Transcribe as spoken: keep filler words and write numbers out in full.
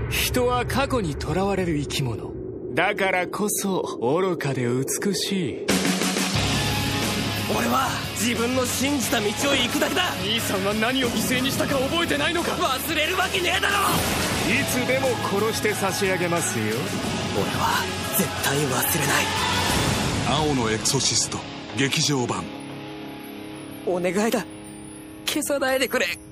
人は過去にとらわれる生き物だからこそ愚かで美しい。 俺は自分の信じた道を行くだけだ。 兄さんは何を犠牲にしたか覚えてないのか。 忘れるわけねえだろ。 いつでも殺して差し上げますよ。 俺は絶対忘れない。 青のエクソシスト劇場版。 お願いだ、消さないでくれ。